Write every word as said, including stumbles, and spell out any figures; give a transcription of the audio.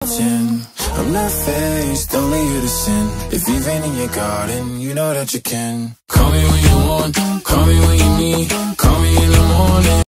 mountain. I'm not faced, only here to sin. If you've rain in your garden, you know that you can. Call me when you want, call